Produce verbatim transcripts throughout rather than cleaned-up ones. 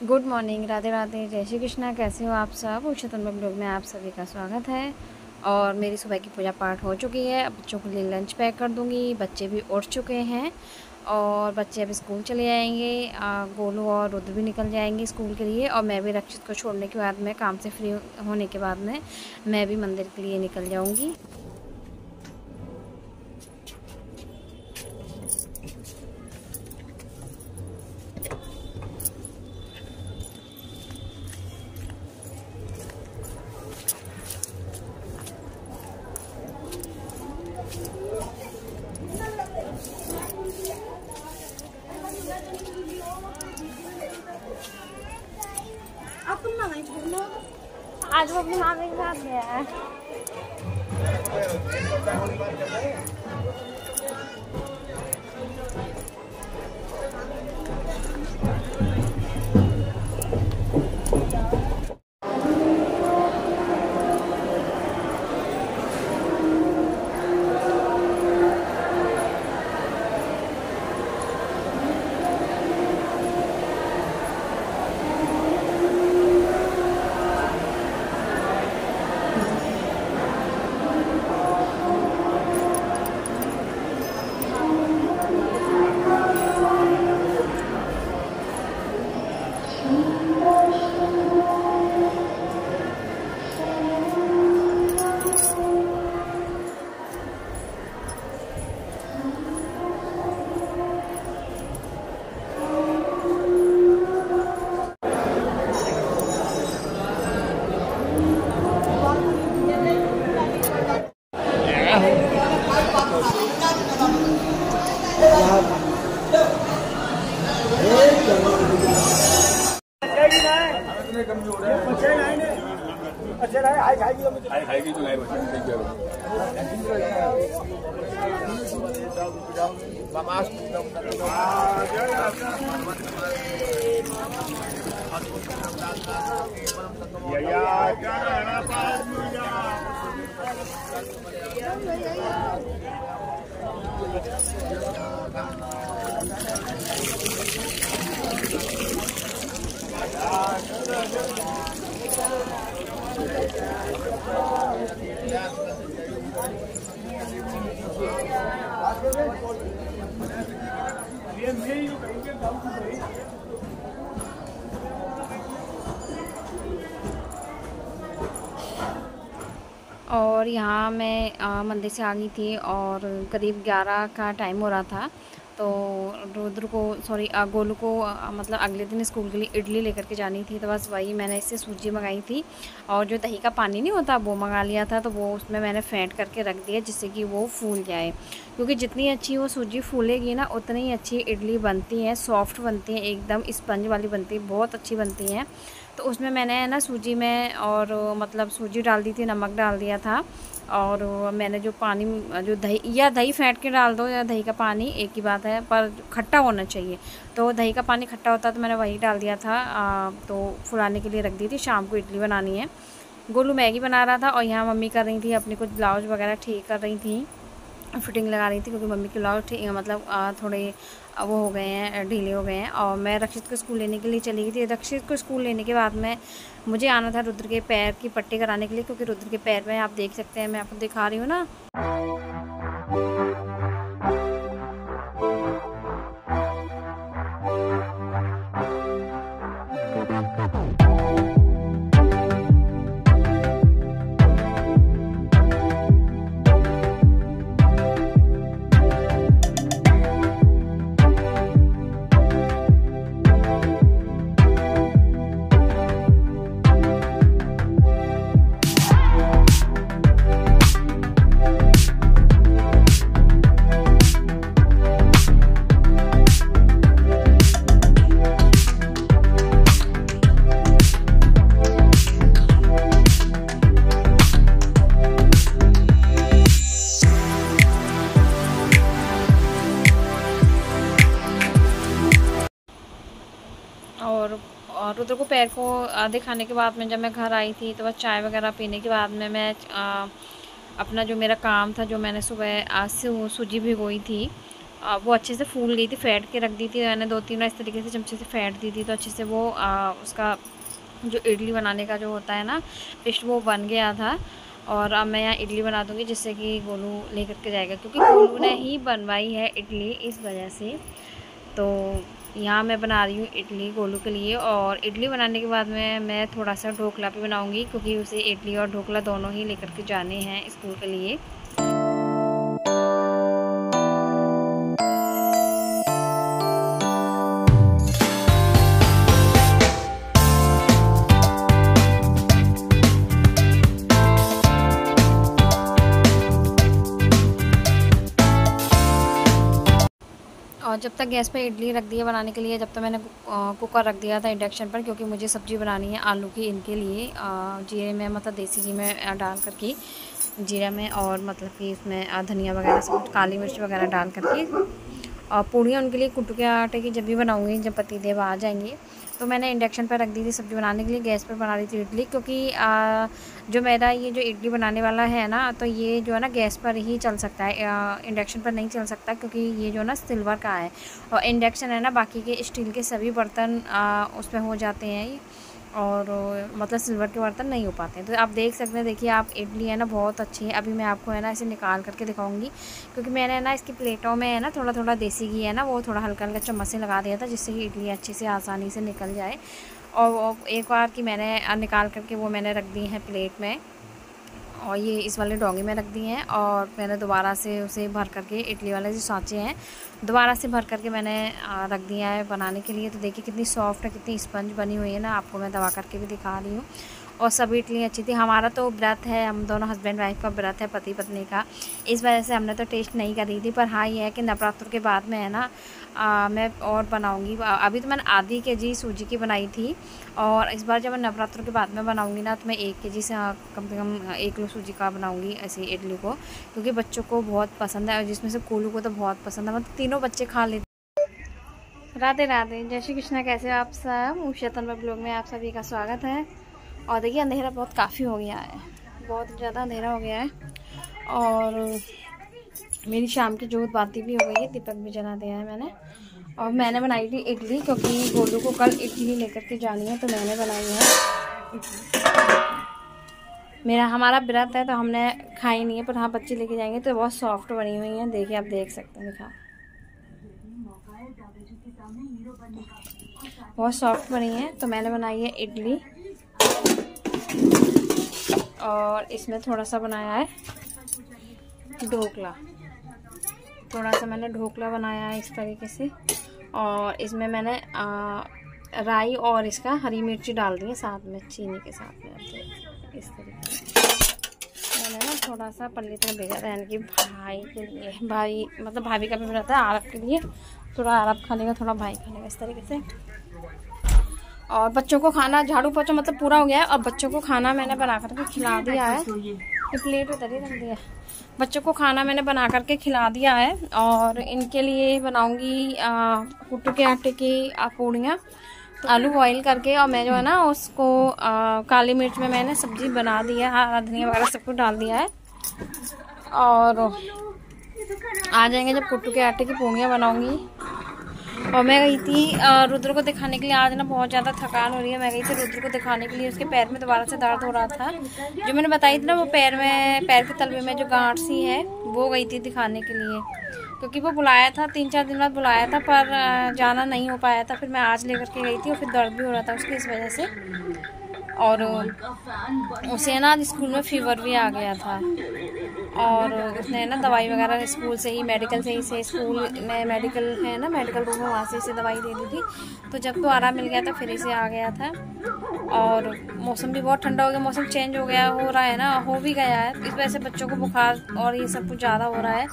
Good morning, Radhe Radhe, जय श्री कृष्णा। कैसे हो आप सब? उच्चतम ब्लॉग में आप सभी का स्वागत है। और मेरी सुबह की पूजा पाठ हो चुकी है। अब बच्चों के लिए लंच पैक कर दूंगी। बच्चे भी उठ चुके हैं और बच्चे अब स्कूल चले जाएंगे। गोलू और रुद्र भी निकल जाएंगे स्कूल के लिए और मैं भी रक्षित को छोड़ने के बाद में काम से फ्री होने के बाद में मैं भी मंदिर के लिए निकल जाऊँगी। आज वो अपनी मामी के साथ गया है। खाएगी तो और यहाँ मैं आ, मंदिर से आ गई थी और करीब ग्यारह का टाइम हो रहा था। तो रुद्र को सॉरी गोलू को आ, मतलब अगले दिन स्कूल के लिए इडली लेकर के जानी थी। तो बस वही मैंने इससे सूजी मंगाई थी और जो दही का पानी नहीं होता वो मंगा लिया था। तो वो उसमें मैंने फेंट करके रख दिया जिससे कि वो फूल जाए, क्योंकि जितनी अच्छी वो सूजी फूलेगी ना उतनी ही अच्छी इडली बनती है, सॉफ्ट बनती है, एकदम स्पंज वाली बनती है, बहुत अच्छी बनती है। तो उसमें मैंने ना सूजी में और मतलब सूजी डाल दी थी, नमक डाल दिया था और मैंने जो पानी जो दही या दही फेंट के डाल दो या दही का पानी एक ही बात है, पर खट्टा होना चाहिए। तो दही का पानी खट्टा होता तो मैंने वही डाल दिया था। आ, तो फुलाने के लिए रख दी थी, शाम को इडली बनानी है। गोलू मैगी बना रहा था और यहाँ मम्मी कर रही थी अपनी कुछ ब्लाउज वगैरह ठीक कर रही थी, फिटिंग लगा रही थी, क्योंकि मम्मी के ब्लाउज ठीक मतलब आ, थोड़े वो हो गए हैं, ढीले हो गए हैं। और मैं रक्षित को स्कूल लेने के लिए चली गई थी। रक्षित को स्कूल लेने के बाद में मुझे आना था रुद्र के पैर की पट्टी कराने के लिए, क्योंकि रुद्र के पैर में आप देख सकते हैं, मैं आपको दिखा रही हूँ ना। और और रुद्र को पैर को दिखाने के बाद में जब मैं घर आई थी तो बस चाय वगैरह पीने के बाद में मैं आ, अपना जो मेरा काम था, जो मैंने सुबह आज से वो सूजी भिगोई थी, वो अच्छे से फूल गई थी, फेंट के रख दी थी मैंने, दो तीन इस तरीके से चमचे से फेंट दी थी, तो अच्छे से वो आ, उसका जो इडली बनाने का जो होता है ना पेस्ट, वो बन गया था। और अब मैं यहाँ इडली बना दूँगी, जिससे कि गोलू लेकर के जाएगा, क्योंकि गोलू ने ही बनवाई है इडली, इस वजह से। तो यहाँ मैं बना रही हूँ इडली गोलू के लिए, और इडली बनाने के बाद में मैं थोड़ा सा ढोकला भी बनाऊँगी, क्योंकि उसे इडली और ढोकला दोनों ही लेकर के जाने हैं स्कूल के लिए। और जब तक गैस पे इडली रख दिया बनाने के लिए, जब तक मैंने कुकर रख दिया था इंडक्शन पर, क्योंकि मुझे सब्ज़ी बनानी है आलू की, इनके लिए जीरे में मतलब देसी घी में डाल करके, जीरा में, और मतलब कि इसमें धनिया वगैरह सब, काली मिर्च वगैरह डाल करके, और पूड़ियाँ उनके लिए कुट्टू के आटे की जब भी बनाऊँगी, जब पतिदेव आ जाएंगे। तो मैंने इंडक्शन पर रख दी थी सब्ज़ी बनाने के लिए, गैस पर बना रही थी इडली, क्योंकि आ, जो मेरा ये जो इडली बनाने वाला है ना, तो ये जो है ना गैस पर ही चल सकता है, इंडक्शन पर नहीं चल सकता, क्योंकि ये जो ना सिल्वर का है, और इंडक्शन है ना बाकी के स्टील के सभी बर्तन उसमें हो जाते हैं, और मतलब सिल्वर के बर्तन नहीं हो पाते हैं। तो आप देख सकते हैं, देखिए आप, इडली है ना बहुत अच्छी है। अभी मैं आपको है ना इसे निकाल करके दिखाऊंगी, क्योंकि मैंने ना इसकी प्लेटों में है ना थोड़ा थोड़ा देसी घी है ना, वो थोड़ा हल्का हल्का चम्मच से लगा दिया था, जिससे कि इडली अच्छी से आसानी से निकल जाए। और एक बार की मैंने निकाल करके वो मैंने रख दी है प्लेट में, और ये इस वाले डोंगे में रख दी हैं, और मैंने दोबारा से उसे भर करके, इडली वाले जो सांचे हैं दोबारा से भर करके मैंने रख दिया है बनाने के लिए। तो देखिए कितनी सॉफ्ट है, कितनी स्पंज बनी हुई है ना, आपको मैं दबा करके भी दिखा रही हूँ। और सभी इडली अच्छी थी। हमारा तो व्रत है, हम दोनों हस्बैंड वाइफ का व्रत है, पति पत्नी का, इस वजह से हमने तो टेस्ट नहीं करी थी। पर हाँ ये है कि नवरात्र के बाद में है ना आ, मैं और बनाऊंगी। अभी तो मैंने आधी के जी सूजी की बनाई थी, और इस बार जब मैं नवरात्र के बाद में बनाऊंगी ना, तो मैं एक के जी से कम से कम एक किलो सूजी का बनाऊंगी ऐसी इडली को, क्योंकि बच्चों को बहुत पसंद है, और जिसमें से कोलू को तो बहुत पसंद है, मतलब तीनों बच्चे खा लेते। राधे राधे, जय श्री कृष्णा। कैसे हो आप सब? उषातन ब्लॉग में आप सभी का स्वागत है। और देखिए अंधेरा बहुत काफ़ी हो गया है, बहुत ज़्यादा अंधेरा हो गया है, और मेरी शाम की जोत बाती भी हो गई है, दीपक भी जला दिया है मैंने। और मैंने बनाई थी इडली, क्योंकि गोलू को कल इडली लेकर के जानी है, तो मैंने बनाई है। मेरा हमारा व्रत है तो हमने खाई नहीं है, पर हाँ बच्चे लेके जाएंगे, तो बहुत सॉफ्ट बनी हुई हैं। देखिए आप देख सकते हैं, दिखा, बहुत सॉफ्ट बनी है। तो मैंने बनाई है इडली, और इसमें थोड़ा सा बनाया है ढोकला, थोड़ा सा मैंने ढोकला बनाया है इस तरीके से। और इसमें मैंने आ, राई और इसका हरी मिर्ची डाल दी है साथ में, चीनी के साथ में। इस तरीके से मैंने ना थोड़ा सा पल्ली तक भेजा था, यानी कि भाई के लिए, भाई मतलब भाभी का भी बना था आरब के लिए, थोड़ा आरब खा लेगा थोड़ा भाई खा लेगा, इस तरीके से। और बच्चों को खाना, झाड़ू पोछा मतलब पूरा हो गया है, और बच्चों को खाना मैंने बना करके खिला दिया है। ये प्लेट उधर ही रख दिया। बच्चों को खाना मैंने बना करके खिला दिया है, और इनके लिए बनाऊंगी कुट्टू के आटे की पूड़ियाँ, आलू बॉईल करके। और मैं जो है ना उसको आ, काली मिर्च में मैंने सब्जी बना दी है, हरा धनिया वगैरह सब कुछ डाल दिया है। और आ जाएंगे जब कुट्टू के आटे की पूड़ियाँ बनाऊंगी। और मैं गई थी रुद्र को दिखाने के लिए, आज ना बहुत ज़्यादा थकान हो रही है। मैं गई थी रुद्र को दिखाने के लिए, उसके पैर में दोबारा से दर्द हो रहा था, जो मैंने बताई थी ना, वो पैर में, पैर के तलवे में जो गांठ सी है, वो गई थी दिखाने के लिए, क्योंकि वो बुलाया था, तीन चार दिन बाद बुलाया था, पर जाना नहीं हो पाया था। फिर मैं आज लेकर के गई थी, और फिर दर्द भी हो रहा था उसकी, इस वजह से। और उसे ना स्कूल में फीवर भी आ गया था, और उसने ना दवाई वगैरह स्कूल से ही, मेडिकल से ही से स्कूल में मेडिकल है ना, मेडिकल रूम में, वहाँ से इसे दवाई दे दी थी। तो जब तो आराम मिल गया था, फिर इसे आ गया था। और मौसम भी बहुत ठंडा हो गया, मौसम चेंज हो गया, हो रहा है ना, हो भी गया है, इस वजह से बच्चों को बुखार और ये सब कुछ ज़्यादा हो रहा है।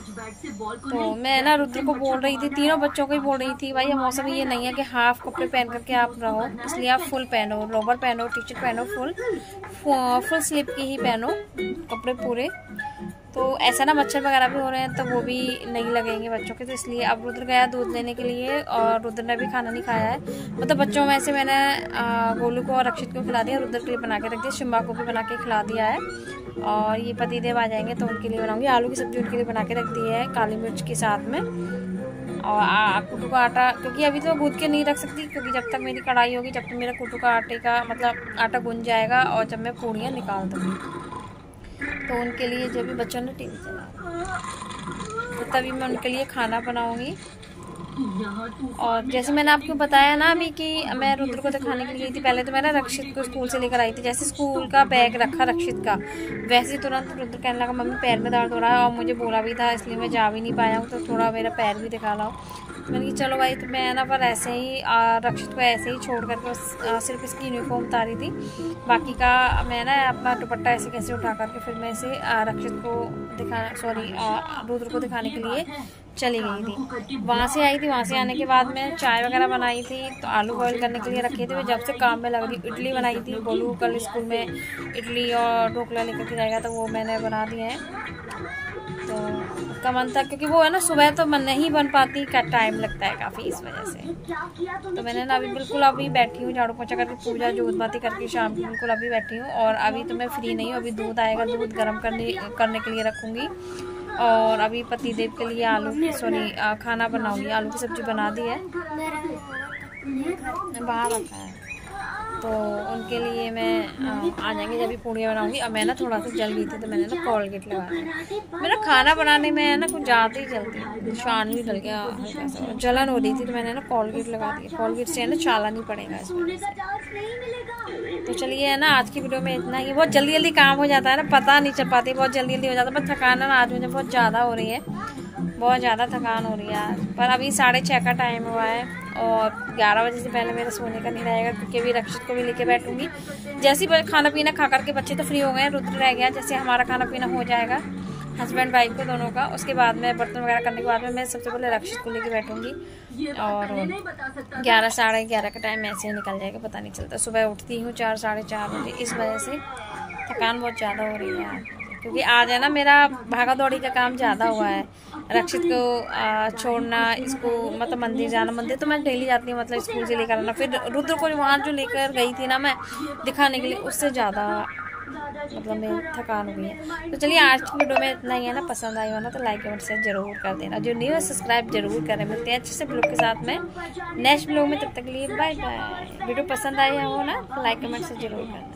तो मैं ना रुद्र को बोल रही थी, तीनों बच्चों को ही बोल रही थी, भाई मौसम ये नहीं है कि हाफ कपड़े पहन करके आप रहो, इसलिए आप फुल पहनो, लोवर पहनो, टी शर्ट पहनो, फुल फुल स्लीव की ही पहनो कपड़े पूरे। तो ऐसा ना मच्छर वगैरह भी हो रहे हैं, तो वो भी नहीं लगेंगे बच्चों के। तो इसलिए अब रुद्र गया दूध लेने के लिए, और रुद्र ने भी खाना नहीं खाया है। मतलब बच्चों में से मैंने गोलू को और अक्षित को खिला दिया, रुद्र के लिए बना के रख दिया, शिम्बा को भी बना के खिला दिया है। और ये पतिदेव आ जाएंगे तो उनके लिए बनाऊंगी, आलू की सब्ज़ी उनके लिए बना के रख दी है काली मिर्च के साथ में। और कुट्टू का आटा, क्योंकि अभी तो गूँथ के नहीं रख सकती, क्योंकि जब तक मेरी कढ़ाई होगी जब तक मेरा कुट्टू का आटे का मतलब आटा गूँथ जाएगा और जब मैं पूड़ियाँ निकाल दूँगी। तो उनके लिए जब भी बच्चों ने टीवी चला तो तभी मैं उनके लिए खाना बनाऊँगी। और जैसे मैंने आपको बताया ना अभी कि मैं रुद्र को दिखाने के लिए गई थी, पहले तो मैंने रक्षित को स्कूल से लेकर आई थी। जैसे स्कूल का बैग रखा रक्षित का, वैसे ही तुरंत रुद्र कहने लगा मम्मी पैर में दर्द हो रहा है, और मुझे बोला भी था इसलिए मैं जा भी नहीं पाया हूँ, तो थोड़ा मेरा पैर भी दिखा लाओ। मैंने कहा चलो भाई, तो मैं ना पर ऐसे ही रक्षित को ऐसे ही छोड़ करके बस सिर्फ इसकी यूनिफॉर्म उतारी थी, बाकी का मैं ना अपना दुपट्टा ऐसे कैसे उठा करके फिर मैं इसे रक्षित को दिखा सॉरी रुद्र को दिखाने के लिए चली गई थी। वहाँ से आई थी, वहाँ से आने के बाद मैं चाय वगैरह बनाई थी, तो आलू बॉईल करने के लिए रखे थे। मैं जब से काम में लग रही, इडली बनाई थी, बोलू कल स्कूल में इडली और ढोकला लेकर के जाएगा, तो वो मैंने बना दिए हैं। तो उसका मन था, क्योंकि वो है ना सुबह तो मन नहीं बन पाती, का टाइम लगता है काफ़ी, इस वजह से। तो मैंने ना अभी बिल्कुल अभी बैठी हूँ झाड़ू पोछा करके, पूजा जोत बाती करके शाम की बिल्कुल अभी बैठी हूँ। और अभी तो मैं फ्री नहीं हूँ, अभी दूध आएगा, दूध गर्म करने करने के लिए रखूँगी। और अभी पतिदेव के लिए आलू सॉरी खाना बनाऊँगी, आलू की सब्ज़ी बना दी है, बाहर रखा है, तो उनके लिए मैं आ जाएंगे जब भी पूड़ियाँ बनाऊंगी। अब मैं ना थोड़ा सा जल गई थी, तो मैंने ना कोलगेट लगा दिया। मेरा खाना बनाने में है ना कुछ ज़्यादा ही जल्दी शान भी डल गया, हल्का सा जलन हो रही थी, तो मैंने ना कोलगेट लगा दिया। कोलगेट से है ना चाला नहीं पड़ेगा इसमें। तो चलिए है ना आज की वीडियो में इतना ही। बहुत जल्दी जल्दी काम हो जाता है ना, पता नहीं चल पाती, बहुत जल्दी जल्दी हो जाता है। पर थकान है ना आज मुझे बहुत ज़्यादा हो रही है, बहुत ज़्यादा थकान हो रही है आज। पर अभी साढ़े छः का टाइम हुआ है और ग्यारह बजे से पहले मेरा सोने का नहीं रहेगा, क्योंकि अभी रक्षित को भी लेके बैठूंगी। जैसे ही खाना पीना खा करके बच्चे तो फ्री हो गए, रुद्र रह गया, जैसे हमारा खाना पीना हो जाएगा हस्बैंड वाइफ को दोनों का, उसके बाद में बर्तन वगैरह करने के बाद में मैं सबसे पहले रक्षित को लेके बैठूंगी। और ग्यारह साढ़े ग्यारह का टाइम ऐसे ही निकल जाएगा, पता नहीं चलता। सुबह उठती हूँ चार साढ़े चार बजे, इस वजह से थकान बहुत ज़्यादा हो रही है आज, क्योंकि आज है ना मेरा भागा दौड़ी का काम ज़्यादा हुआ है। रक्षित को आ, छोड़ना, इसको मतलब मंदिर जाना, मंदिर तो मैं डेली जाती हूँ, मतलब स्कूल से लेकर आना, फिर रुद्र को वहाँ जो लेकर गई थी ना मैं दिखाने के लिए, उससे ज़्यादा मतलब मेरी थकान हुई है। तो चलिए आज की वीडियो में इतना ही है ना, पसंद आई हो ना तो लाइक कमेंट शेयर जरूर कर देना, जो न्यू है सब्सक्राइब जरूर करें। मिलते हैं अच्छे से ब्लॉग के साथ में नेक्स्ट ब्लॉग में, तब तक के लिए बाय बाय। वीडियो पसंद आई हो ना तो लाइक कमेंट शेयर जरूर करना।